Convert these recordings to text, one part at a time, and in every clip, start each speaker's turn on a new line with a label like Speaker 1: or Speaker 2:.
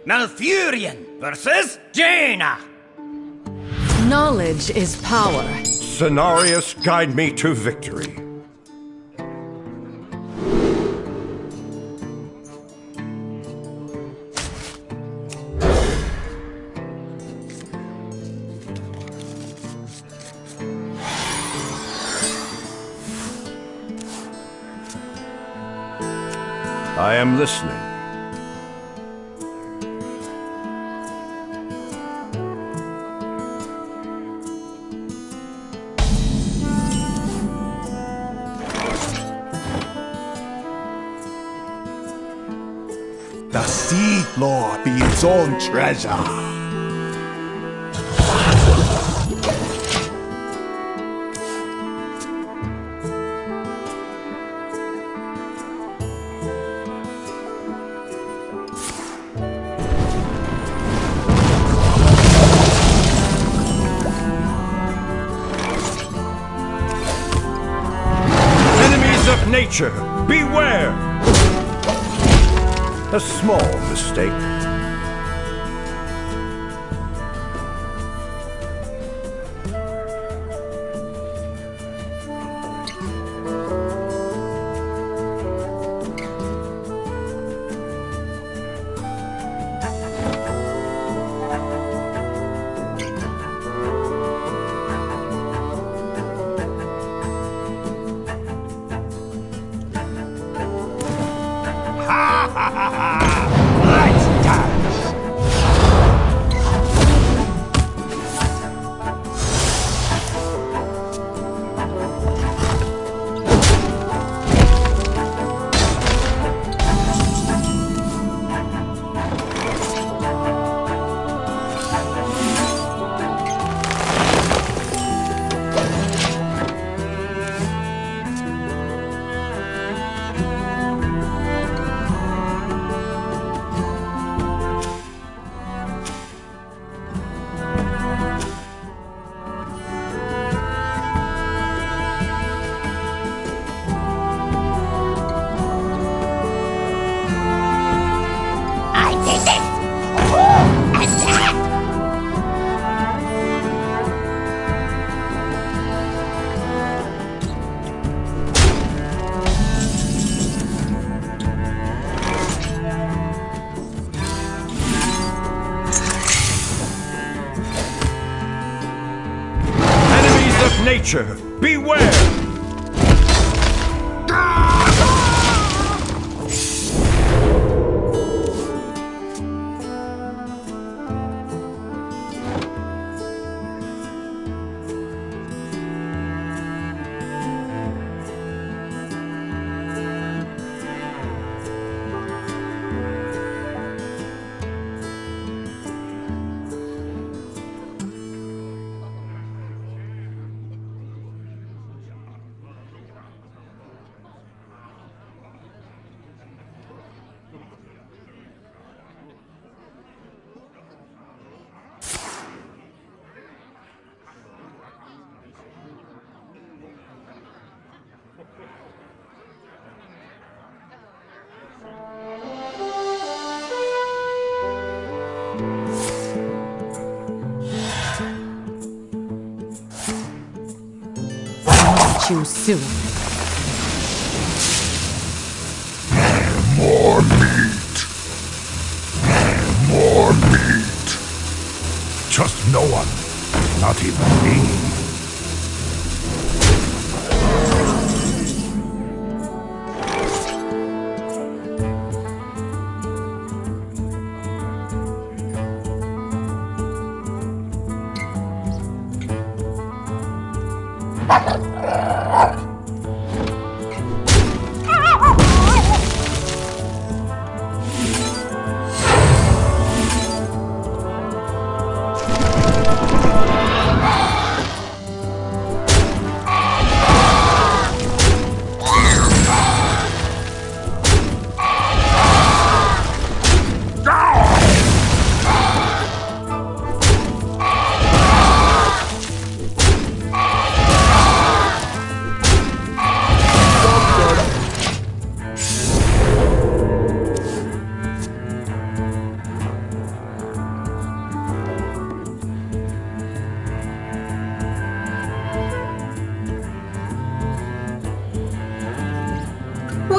Speaker 1: Malfurion versus Jaina!
Speaker 2: Knowledge is power.
Speaker 3: Cenarius, guide me to victory. I am listening.
Speaker 4: The Sea Lord be its own treasure.
Speaker 3: Enemies of nature, beware! A small mistake.
Speaker 1: Let's dance!
Speaker 3: Nature, beware!
Speaker 2: You soon.
Speaker 4: More meat. More meat. Just no one. Not even me.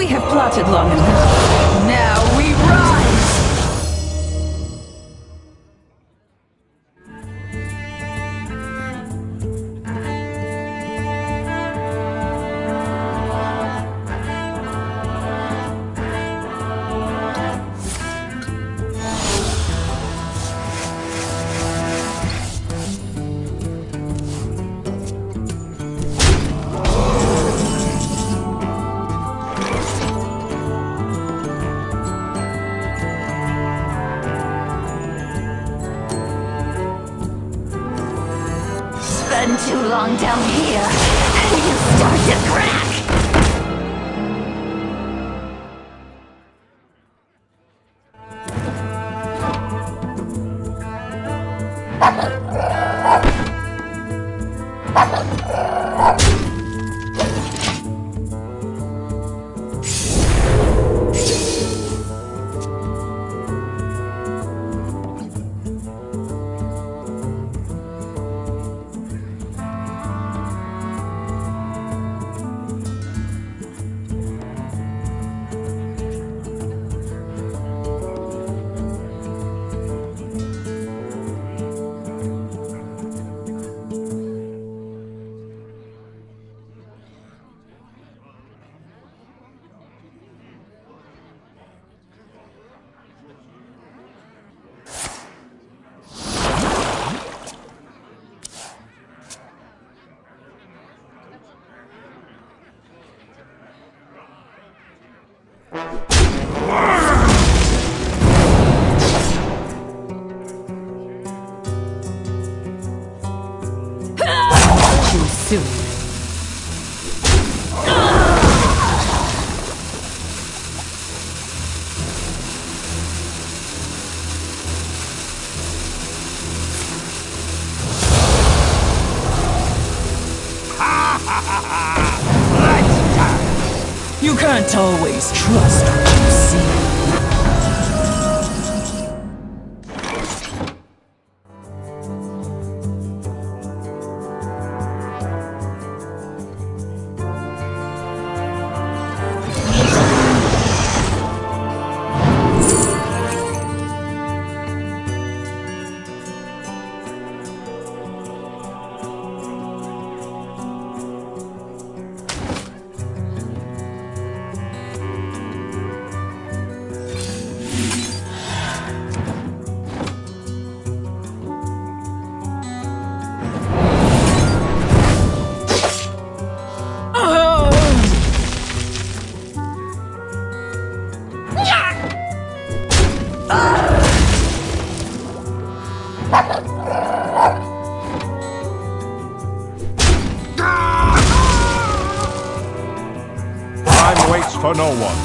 Speaker 2: We have plotted long enough. Now we rise!
Speaker 5: Spend too long down here, and you start to crack!
Speaker 2: Too soon. You can't always trust what you see.
Speaker 3: Time waits for no one.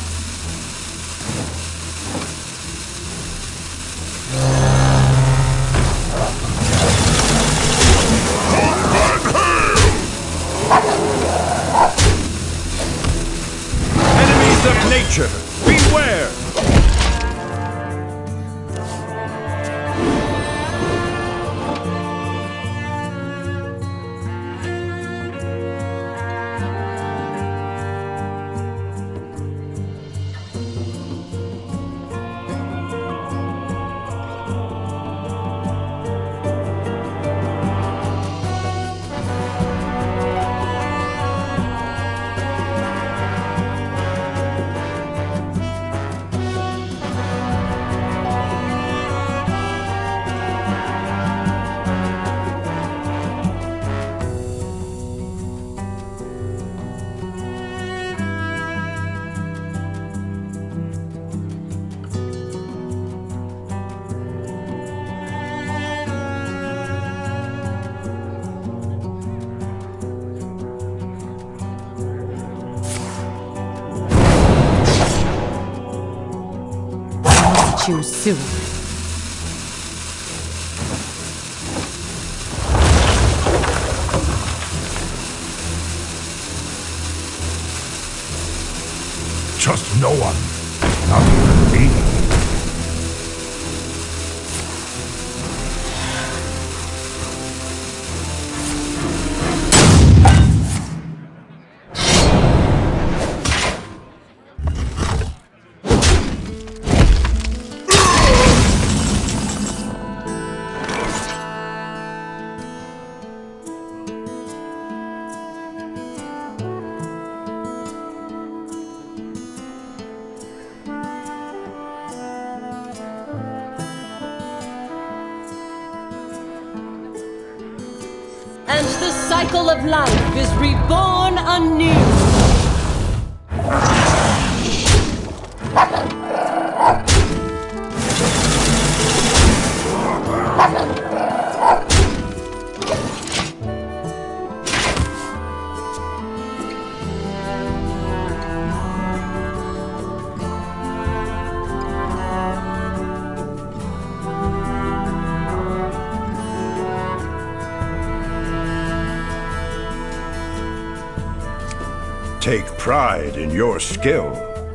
Speaker 3: Enemies of nature, beware!
Speaker 2: Too soon.
Speaker 4: Trust no one, not even me.
Speaker 2: And the cycle of life is reborn anew.
Speaker 4: Take pride in your skill.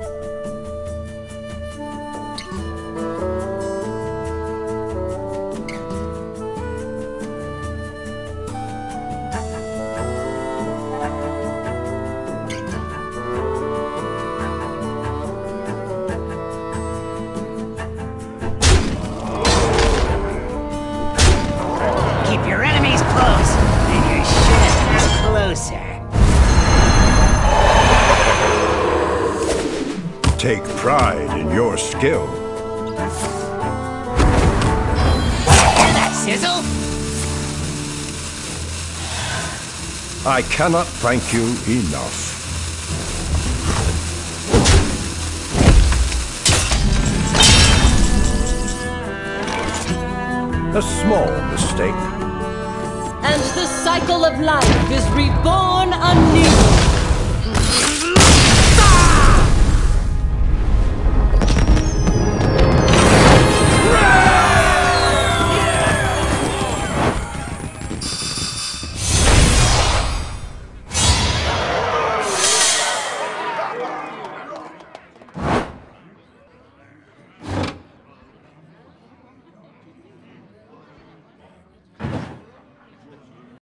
Speaker 1: Keep your enemies close, and your shit is closer.
Speaker 4: Take pride in your skill.
Speaker 1: Hear that sizzle?
Speaker 4: I cannot thank you enough. A small mistake.
Speaker 2: And the cycle of life is reborn anew.